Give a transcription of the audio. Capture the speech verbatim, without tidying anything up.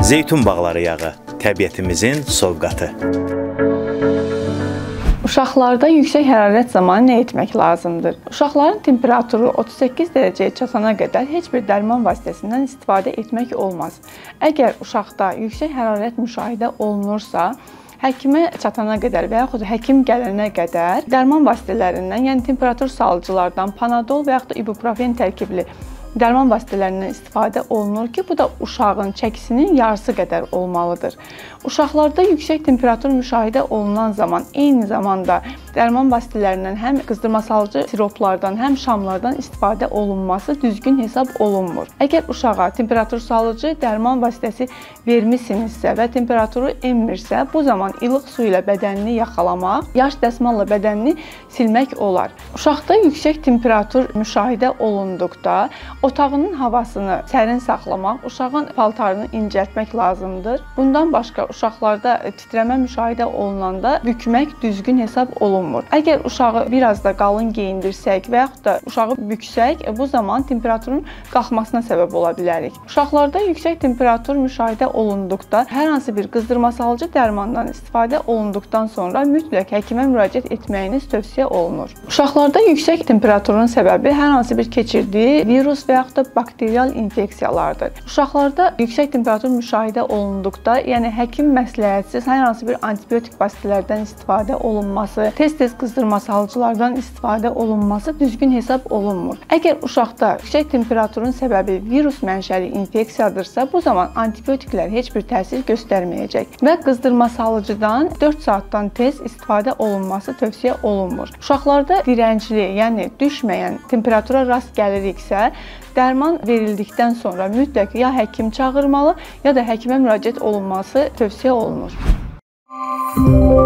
Zeytun bağları yağı, təbiətimizin sovqatı. Uşaqlarda yüksək hərarət zamanı nə etmək lazımdır? Uşaqların temperaturu otuz səkkiz dərəcəyə çatana qədər heç bir dərman vasitəsindən istifadə etmək olmaz. Əgər uşaqda yüksək hərarət müşahidə olunursa, həkimə çatana qədər və yaxud həkim gələnə qədər dərman vasitələrindən, yəni temperatur salıcılardan, Panadol və yaxud da ibuprofen tərkibli dərman vasitələrindən istifadə olunur ki, bu da uşağın çəkisinin yarısı qədər olmalıdır. Uşaqlarda yüksək temperatur müşahidə olunan zaman eyni zamanda dərman vasitələrindən həm qızdırmasalıcı siroplardan, həm şamlardan istifadə olunması düzgün hesab olunmur. Əgər uşağa temperatur salıcı dərman vasitəsi vermisinizsə və temperaturu enmirsə, bu zaman ilıq su ilə bədənini yaxalamaq, yaş dəsmalla bədənini silmək olar. Uşaqda yüksək temperatur müşahidə olunduqda otağının havasını sərin saxlamaq, uşağın paltarını incəltmək lazımdır. Bundan başqa uşaqlarda titrəmə müşahidə olunanda bükmək düzgün hesab olunmur. Əgər uşağı biraz da qalın geyindirsək və yaxud da uşağı büksək, bu zaman temperaturun qalxmasına səbəb ola bilərik. Uşaqlarda yüksək temperatur müşahidə olunduqda hər hansı bir qızdırmasalıcı dərmandan istifadə olunduqdan sonra mütləq həkimə müraciət etməyiniz tövsiyə olunur. Uşaqlarda yüksək temperaturun səbəbi hər hansı bir keçirdiyi virus və yaxud da bakterial infeksiyalardır. Uşaqlarda yüksək temperatur müşahidə olunduqda, yəni həkim məsləhətsiz hər hansı bir antibiotik vasitələrdən istifadə olunması, tez-tez qızdırmasalıcılardan istifadə olunması düzgün hesab olunmur. Əgər uşaqda yüksək temperaturun səbəbi virus mənşəli infeksiyadırsa, bu zaman antibiotiklər heç bir təsir göstərməyəcək və qızdırmasalıcıdan dörd saatdan tez istifadə olunması tövsiyə olunmur. Uşaqlarda dirəncli, yəni düşməyən temperatura rast gəliriksə, dərman verildikdən sonra mütləq ya həkim çağırmalı, ya da həkimə müraciət olunması tövsiyə olunur.